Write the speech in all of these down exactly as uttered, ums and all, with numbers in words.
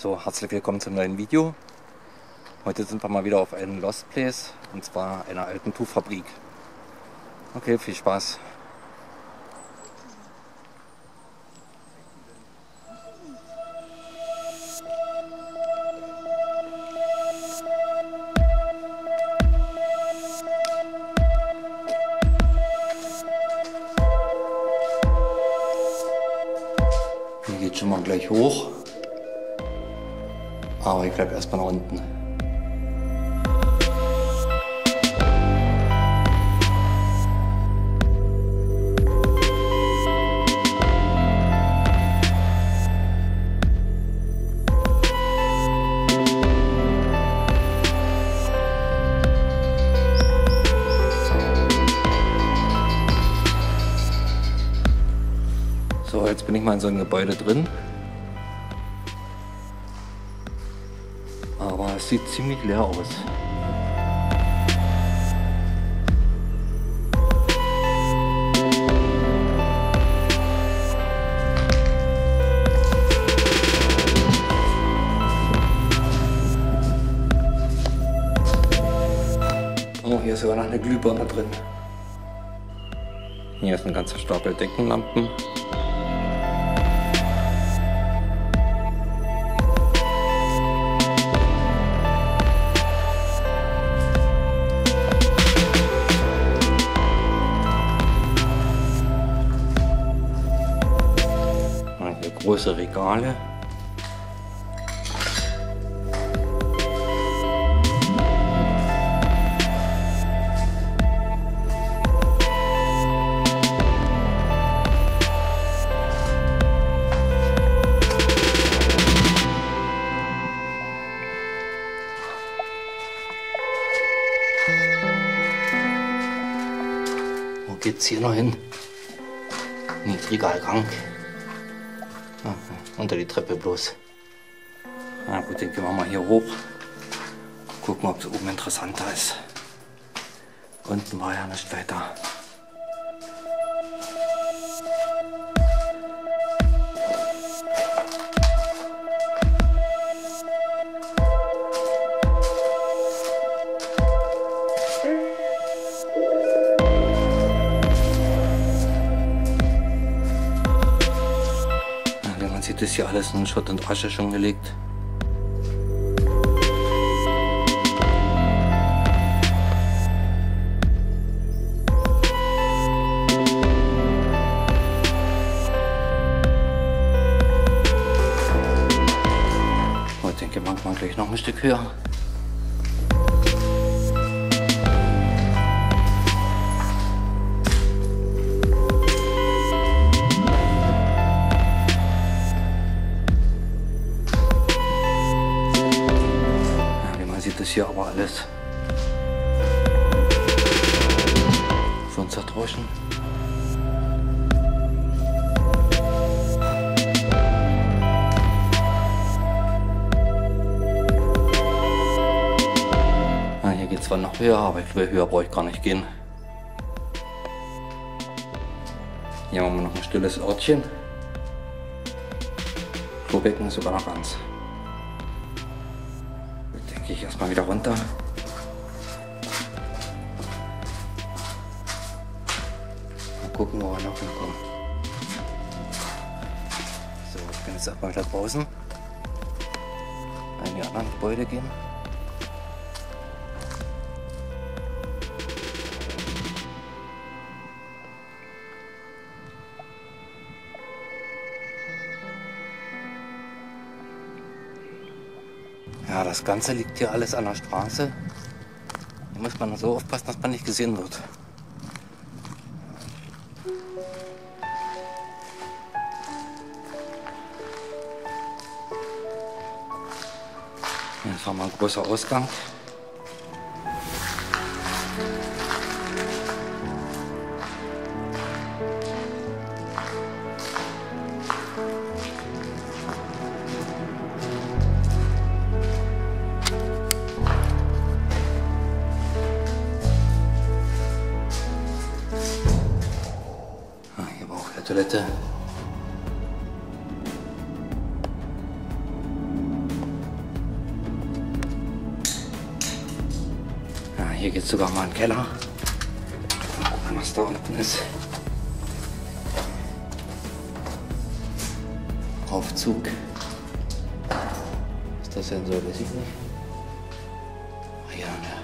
So, herzlich willkommen zum neuen Video. Heute sind wir mal wieder auf einem Lost Place, und zwar einer alten Tuchfabrik. Okay, viel Spaß. Hier geht schon mal gleich hoch. Aber ich bleibe erstmal nach unten. So, jetzt bin ich mal in so einem Gebäude drin. Aber es sieht ziemlich leer aus. Oh, hier ist sogar noch eine Glühbirne drin. Hier ist ein ganzer Stapel Deckenlampen. Große Regale. Wo geht's hier noch hin? Niedriger Gang. Ah, unter die Treppe bloß. Na gut, dann gehen wir mal hier hoch. Gucken, ob es oben interessanter ist. Unten war ja nicht weiter. Sieht das hier alles in Schutt und Asche schon gelegt. Oh, ich denke, machen wir gleich noch ein Stück höher. Das hier aber alles schon zerdroschen. Ah, hier geht es zwar noch höher, aber ich glaube, höher brauche ich gar nicht gehen. Hier haben wir noch ein stilles Örtchen. Klobecken ist sogar noch ganz. Gehe ich erstmal wieder runter. Mal gucken, wo wir noch hinkommen. So, ich bin jetzt erstmal wieder draußen. In die anderen Gebäude gehen. Ja, das Ganze liegt hier alles an der Straße. Hier muss man so aufpassen, dass man nicht gesehen wird. Jetzt haben wir ein großer Ausgang. Toilette. Hier geht sogar mal in den Keller. Mal gucken, was da unten ist. Aufzug. Was das denn soll, weiß ich nicht. Ah ja, eine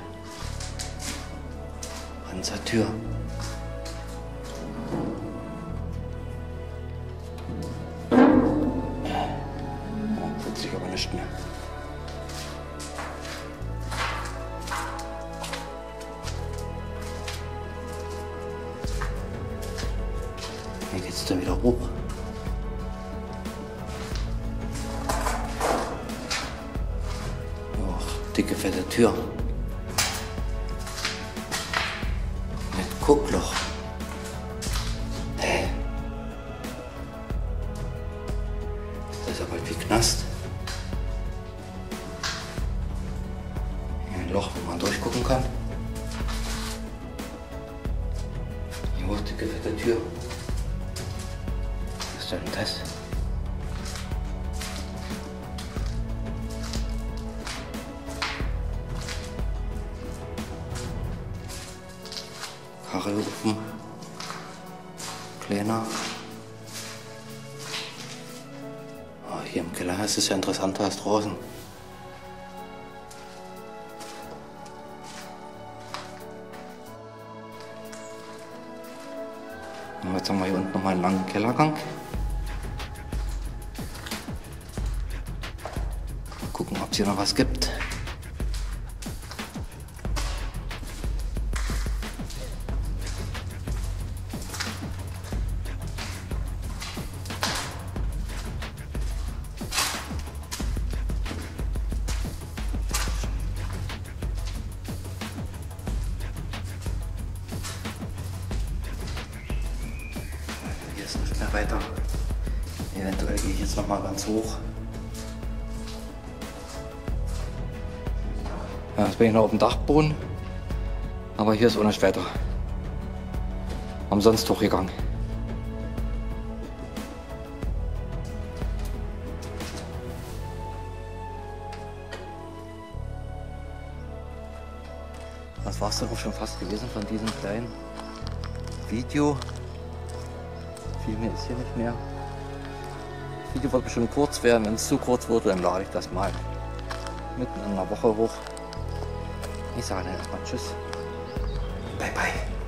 Panzertür. Oh, tut sich aber nicht mehr. Hier geht's dann wieder hoch. Oh, dicke, fette Tür. Mit Guckloch. Hä? Das ist ja bald wie Knast. Hier ein Loch, wo man durchgucken kann. Hier hoch, dicke, fette Tür. Was ist denn das? Kachelofen. Kleiner. Oh, hier im Keller ist es ja interessanter als draußen. Und jetzt haben wir hier unten nochmal einen langen Kellergang. Mal gucken, ob es hier noch was gibt. Hier ist nicht mehr weiter. Eventuell gehe ich jetzt noch mal ganz hoch. Ja, jetzt bin ich noch auf dem Dachboden. Aber hier ist auch nicht weiter. Haben sonst hochgegangen. Das war es dann auch schon fast gewesen von diesem kleinen Video. Viel mehr ist hier nicht mehr. Das Video wird bestimmt kurz werden. Wenn es zu kurz wurde, dann lade ich das mal mitten in einer Woche hoch. Ich sage dann erstmal Tschüss. Bye bye.